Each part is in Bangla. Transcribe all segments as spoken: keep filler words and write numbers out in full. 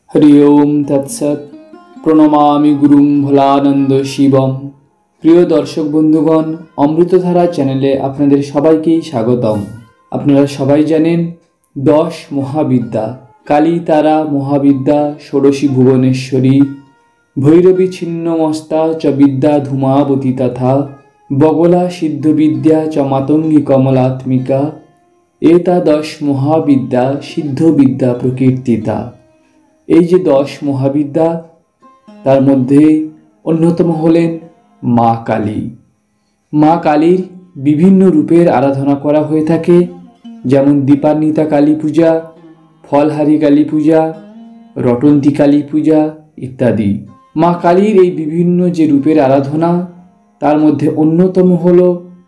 हरि ओम तत्सत। প্রণমামি গুরুং ভোলানন্দ শিবম। প্রিয় দর্শক বন্ধুগণ, অমৃতধারা চ্যানেলে আপনাদের সবাইকেই স্বাগতম। আপনারা সবাই জানেন দশ মহাবিদ্যা, কালী তারা মহাবিদ্যা, ষোড়শী ভুবনেশ্বরী, ভৈরবী ছিন্নমস্তা চ বিদ্যা ধূমাবতী তথা বগলা সিদ্ধবিদ্যা চ মাতঙ্গী কমলাত্মিকা এতাদশ মহাবিদ্যা সিদ্ধবিদ্যা প্রকীর্তিতা। এই যে দশ মহাবিদ্যা, তার মধ্যে অন্যতম হলেন মা কালী। মা কালীর বিভিন্ন রূপের আরাধনা করা হয়ে থাকে, যেমন দীপান্বিতা কালী পূজা, ফলহারি কালী পূজা, রটন্তী কালী পূজা ইত্যাদি। মা কালীর এই বিভিন্ন যে রূপের আরাধনা, তার মধ্যে অন্যতম হল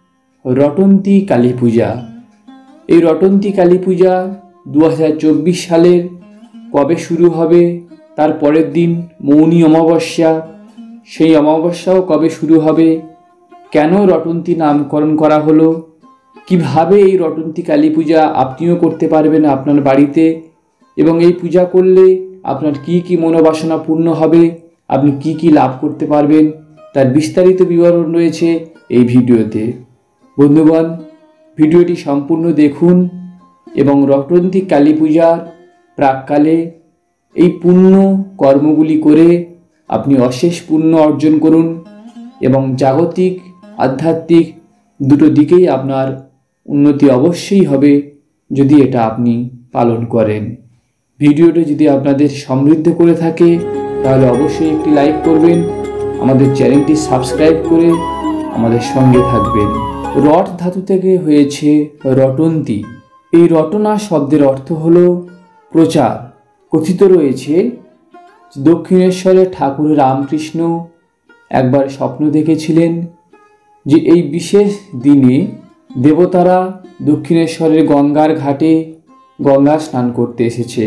রটন্তী কালী পূজা। এই রটন্তী কালী পূজা দু হাজার চব্বিশ সালের কবে শুরু হবে, তার পরের দিন মৌনী অমাবস্যা, সেই অমাবস্যাও কবে শুরু হবে, কেন রটন্তী নামকরণ করা হলো, কিভাবে এই রটন্তী কালী পূজা আপনিও করতে পারবেন আপনার বাড়িতে, এবং এই পূজা করলে আপনার কি কি মনোবাসনা পূর্ণ হবে, আপনি কি কি লাভ করতে পারবেন, তার বিস্তারিত বিবরণ রয়েছে এই ভিডিওতে। বন্ধুগণ, ভিডিওটি সম্পূর্ণ দেখুন এবং রটন্তী কালী পূজার প্রাককালে এই পুণ্য কর্মগুলি করে আপনি অশেষ পুণ্য অর্জন করুন এবং জাগতিক আধ্যাত্মিক দুটো দিকেই আপনার উন্নতি অবশ্যই হবে যদি এটা আপনি পালন করেন। ভিডিওটি যদি আপনাদের সমৃদ্ধ করে থাকে তাহলে অবশ্যই একটি লাইক করবেন, আমাদের চ্যানেলটি সাবস্ক্রাইব করে আমাদের সঙ্গে থাকবেন। রট ধাতু থেকে হয়েছে রটন্তী। এই রটনা শব্দের অর্থ হল প্রচার। কথিত রয়েছে দক্ষিণেশ্বরে ঠাকুর রামকৃষ্ণ একবার স্বপ্ন দেখেছিলেন যে এই বিশেষ দিনে দেবতারা দক্ষিণেশ্বরের গঙ্গার ঘাটে গঙ্গা স্নান করতে এসেছে,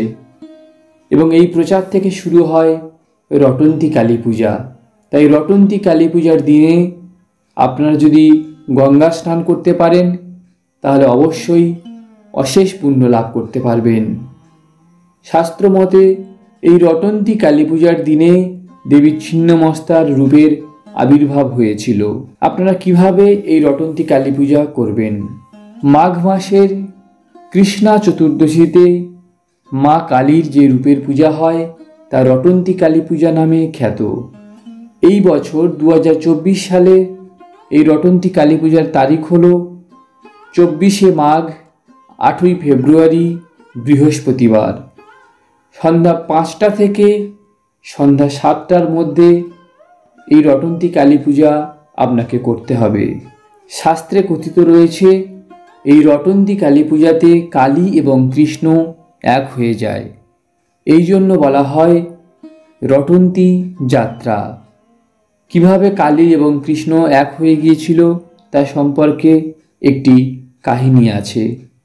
এবং এই প্রচার থেকে শুরু হয় রটন্তী কালী পূজা। তাই রটন্তী কালী পূজার দিনে আপনারা যদি গঙ্গা স্নান করতে পারেন তাহলে অবশ্যই অশেষ পুণ্য লাভ করতে পারবেন। শাস্ত্র মতে এই রটন্তী কালী পূজার দিনে দেবী ছিন্নমস্তার রূপের আবির্ভাব হয়েছিল। আপনারা কিভাবে এই রটন্তী কালী পূজা করবেন? মাঘ মাসের কৃষ্ণা চতুর্দশীতে মা কালীর যে রূপের পূজা হয় তা রটন্তী কালী পূজা নামে খ্যাত। এই বছর দু হাজার চব্বিশ সালে এই রটন্তী কালী পূজার তারিখ হল চব্বিশে মাঘ, আটই ফেব্রুয়ারি, বৃহস্পতিবার। সন্ধ্যা পাঁচটা থেকে সন্ধ্যা সাতটার মধ্যে এই রটন্তী কালী পূজা আপনাকে করতে হবে। শাস্ত্রে কথিত রয়েছে এই রটন্তী কালী পূজাতে কালী এবং কৃষ্ণ এক হয়ে যায়, এই জন্য বলা হয় রটন্তী যাত্রা। কিভাবে কালী এবং কৃষ্ণ এক হয়ে গিয়েছিল তা সম্পর্কে একটি কাহিনী আছে।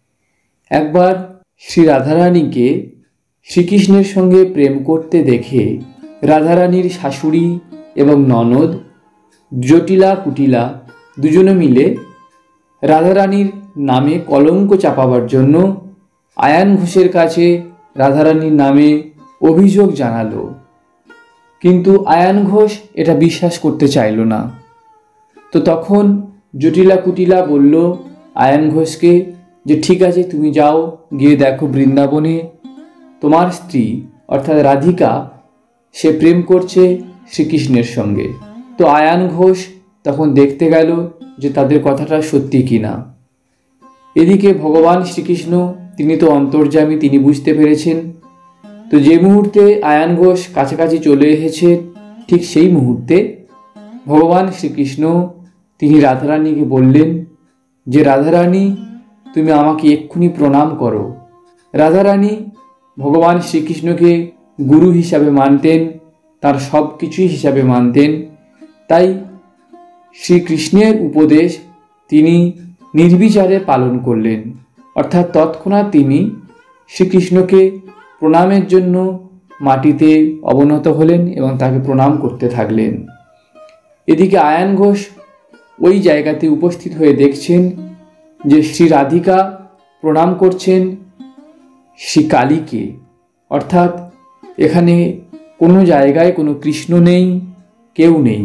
একবার শ্রী রাধারানীকে শ্রীকৃষ্ণের সঙ্গে প্রেম করতে দেখে রাধারানীর শাশুড়ি এবং ননদ জটিলা কুটিলা দুজনে মিলে রাধারানীর নামে কলঙ্ক চাপাবার জন্য আয়ান ঘোষের কাছে রাধারানীর নামে অভিযোগ জানালো, কিন্তু আয়ান ঘোষ এটা বিশ্বাস করতে চাইল না। তো তখন জটিলা কুটিলা বলল আয়ান ঘোষকে যে ঠিক আছে, তুমি যাও, গিয়ে দেখো বৃন্দাবনে তোমার স্ত্রী অর্থাৎ রাধিকা সে প্রেম করছে শ্রীকৃষ্ণের সঙ্গে। তো আয়ান ঘোষ তখন দেখতে গেল যে তাদের কথাটা সত্যি কিনা। এদিকে ভগবান শ্রীকৃষ্ণ তিনি তো অন্তর্যামী, তিনি বুঝতে পেরেছেন। তো যে মুহূর্তে আয়ান ঘোষ কাছাকাছি চলে এসেছে ঠিক সেই মুহূর্তে ভগবান শ্রীকৃষ্ণ তিনি রাধারানীকে বললেন যে রাধারানী, তুমি আমাকে এক্ষুনি প্রণাম করো। রাধারানী ভগবান শ্রীকৃষ্ণকে গুরু হিসাবে মানতেন, তার সব কিছুই হিসাবে মানতেন। তাই শ্রীকৃষ্ণের উপদেশ তিনি নির্বিচারে পালন করলেন, অর্থাৎ তৎক্ষণাৎ তিনি শ্রীকৃষ্ণকে প্রণামের জন্য মাটিতে অবনত হলেন এবং তাকে প্রণাম করতে থাকলেন। এদিকে আয়ান ঘোষ ওই জায়গাতে উপস্থিত হয়ে দেখছেন যে শ্রী রাধিকা প্রণাম করছেন শ্রী কালীকে, অর্থাৎ এখানে কোনো জায়গায় কোনো কৃষ্ণ নেই, কেউ নেই।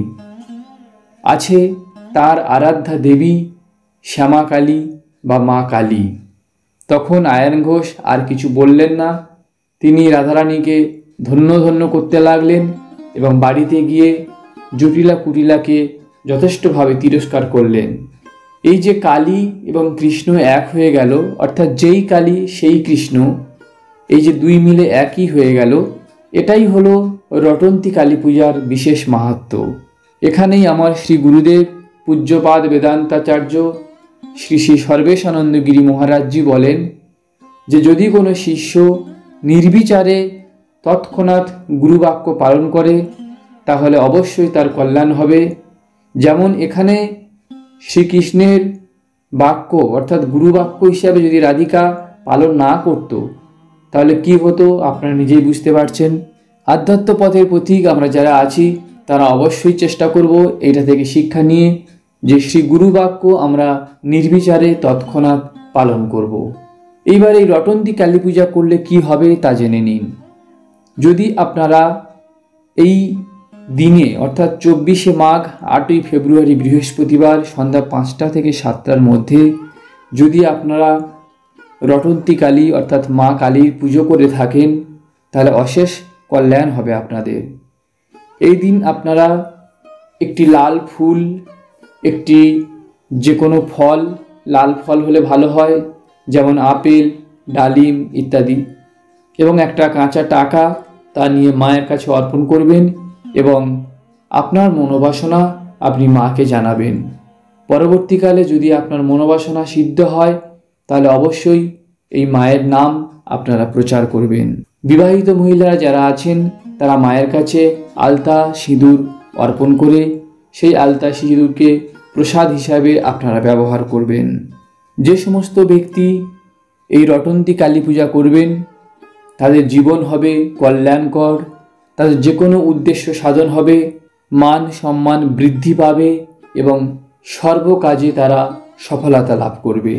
আছে তার আরাধ্যা দেবী শ্যামা কালী বা মা কালী। তখন আয়ন ঘোষ আর কিছু বললেন না, তিনি রাধারানীকে ধন্য ধন্য করতে লাগলেন এবং বাড়িতে গিয়ে জটিলা কুটিলাকে যথেষ্টভাবে তিরস্কার করলেন। এই যে কালী এবং কৃষ্ণ এক হয়ে গেল, অর্থাৎ যেই কালী সেই কৃষ্ণ, এই যে দুই মিলে একই হয়ে গেল, এটাই হলো রটন্তী কালী পূজার বিশেষ মাহাত্ম্য। এখানেই আমার শ্রী গুরুদেব পূজ্যপাদ বেদান্তাচার্য শ্রী শ্রী সর্বেশানন্দ গিরি মহারাজজি বলেন যে যদি কোনো শিষ্য নির্বিচারে তৎক্ষণাৎ গুরুবাক্য পালন করে তাহলে অবশ্যই তার কল্যাণ হবে। যেমন এখানে শ্রীকৃষ্ণের বাক্য অর্থাৎ গুরুবাক্য হিসাবে যদি রাধিকা পালন না করত তাহলে কি হতো আপনারা নিজেই বুঝতে পারছেন। আধ্যাত্ম পথের পথিক আমরা যারা আছি তারা অবশ্যই চেষ্টা করব এটা থেকে শিক্ষা নিয়ে যে শ্রী গুরুবাক্য আমরা নির্বিচারে তৎক্ষণাৎ পালন করব। এইবার এই রটন্তী কালী পূজা করলে কি হবে তা জেনে নিন। যদি আপনারা এই দিনে অর্থাৎ চব্বিশে মাঘ আটই ফেব্রুয়ারি বৃহস্পতিবার সন্ধ্যা পাঁচটা থেকে সাতটার মধ্যে যদি আপনারা রটন্তী কালী অর্থাৎ মা কালীর পুজো করে থাকেন তাহলে অশেষ কল্যাণ হবে আপনাদের। এই দিন আপনারা একটি লাল ফুল, একটি যে কোনো ফল, লাল ফল হলে ভালো হয় যেমন আপেল, ডালিম ইত্যাদি, এবং একটা কাঁচা টাকা তা নিয়ে মায়ের কাছে অর্পণ করবেন এবং আপনার মনোবাসনা আপনি মাকে জানাবেন। পরবর্তীকালে যদি আপনার মনোবাসনা সিদ্ধ হয় তাহলে অবশ্যই এই মায়ের নাম আপনারা প্রচার করবেন। বিবাহিত মহিলারা যারা আছেন তারা মায়ের কাছে আলতা সিঁদুর অর্পণ করে সেই আলতা সিঁদুরকে প্রসাদ হিসাবে আপনারা ব্যবহার করবেন। যে সমস্ত ব্যক্তি এই রটন্তী কালী পূজা করবেন তাদের জীবন হবে কল্যাণকর, তাদের যে কোনো উদ্দেশ্য সাধন হবে, মান সম্মান বৃদ্ধি পাবে এবং সর্বকাজে তারা সফলতা লাভ করবে।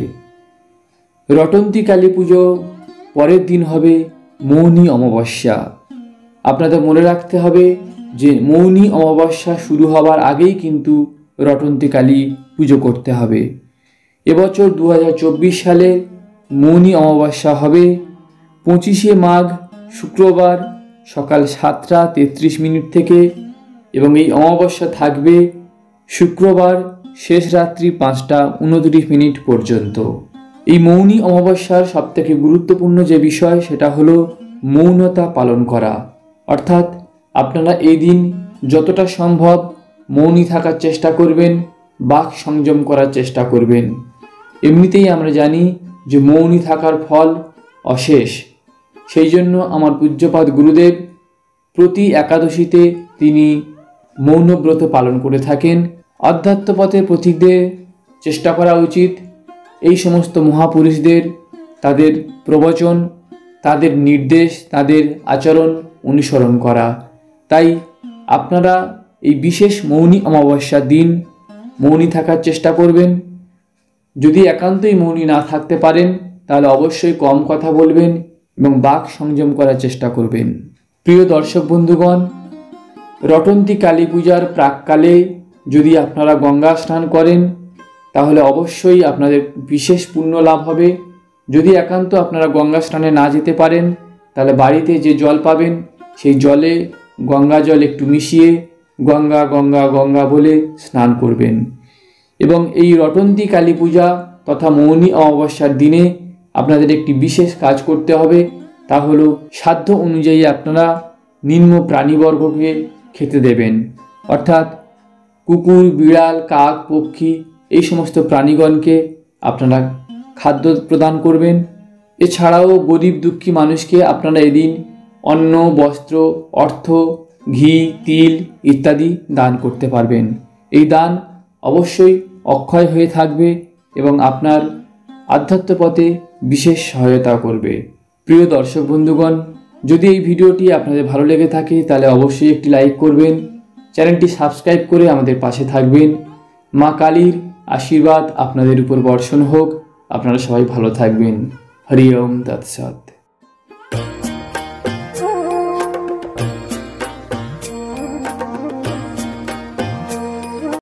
রটন্তী কালী পুজো পরের দিন হবে মৌনী অমাবস্যা। আপনাদের মনে রাখতে হবে যে মৌনী অমাবস্যা শুরু হবার আগেই কিন্তু রটন্তী কালী পুজো করতে হবে। এবছর দু হাজার চব্বিশ সালে মৌনী অমাবস্যা হবে পঁচিশে মাঘ শুক্রবার সকাল সাতটা তেত্রিশ মিনিট থেকে এবং এই অমাবস্যা থাকবে শুক্রবার শেষ রাত্রি পাঁচটা উনত্রিশ মিনিট পর্যন্ত। এই মৌনী অমাবস্যার সবথেকে গুরুত্বপূর্ণ যে বিষয় সেটা হলো মৌনতা পালন করা, অর্থাৎ আপনারা এই দিন যতটা সম্ভব মৌনী থাকার চেষ্টা করবেন, বাক সংযম করার চেষ্টা করবেন। এমনিতেই আমরা জানি যে মৌনী থাকার ফল অশেষ। সেই জন্য আমার পূজ্যপাদ গুরুদেব প্রতি একাদশীতে তিনি মৌনব্রত পালন করে থাকেন। আধ্যাত্ম পথের পথিকদের চেষ্টা করা উচিত এই সমস্ত মহাপুরুষদের তাদের প্রবচন, তাদের নির্দেশ, তাদের আচরণ অনুসরণ করা। তাই আপনারা এই বিশেষ মৌনী অমাবস্যার দিন মৌনী থাকার চেষ্টা করবেন। যদি একান্তই মৌনী না থাকতে পারেন তাহলে অবশ্যই কম কথা বলবেন এবং বাক সংযম করার চেষ্টা করবেন। প্রিয় দর্শক বন্ধুগণ, রটন্তী কালী পূজার প্রাককালে যদি আপনারা গঙ্গা স্নান করেন তাহলে অবশ্যই আপনাদের বিশেষ পুণ্য লাভ হবে। যদি একান্ত আপনারা গঙ্গা স্নানে না যেতে পারেন তাহলে বাড়িতে যে জল পাবেন সেই জলে গঙ্গা জল একটু মিশিয়ে গঙ্গা গঙ্গা গঙ্গা বলে স্নান করবেন। এবং এই রটন্তী কালী পূজা তথা মৌনী অমাবস্যার দিনে আপনাদের একটি বিশেষ কাজ করতে হবে, তা হলো সাধ্য অনুযায়ী আপনারা নিম্ন প্রাণীবর্গকে খেতে দেবেন, অর্থাৎ কুকুর, বিড়াল, কাক, পক্ষী এই সমস্ত প্রাণীগণকে আপনারা খাদ্য প্রদান করবেন। এছাড়াও গরিব দুঃখী মানুষকে আপনারা এদিন অন্ন, বস্ত্র, অর্থ, ঘি, তিল ইত্যাদি দান করতে পারবেন। এই দান অবশ্যই অক্ষয় হয়ে থাকবে এবং আপনার আধ্যাত্ম পথে বিশেষ সহায়তা করবে। প্রিয় দর্শক বন্ধুগণ, যদি এই ভিডিওটি আপনাদের ভালো লেগে থাকে তাহলে অবশ্যই একটি লাইক করবেন, চ্যানেলটি সাবস্ক্রাইব করে আমাদের পাশে থাকবেন। মা কালীর আশীর্বাদ আপনাদের উপর বর্ষণ হোক। আপনারা সবাই ভালো থাকবেন। হরি ওম তৎসৎ।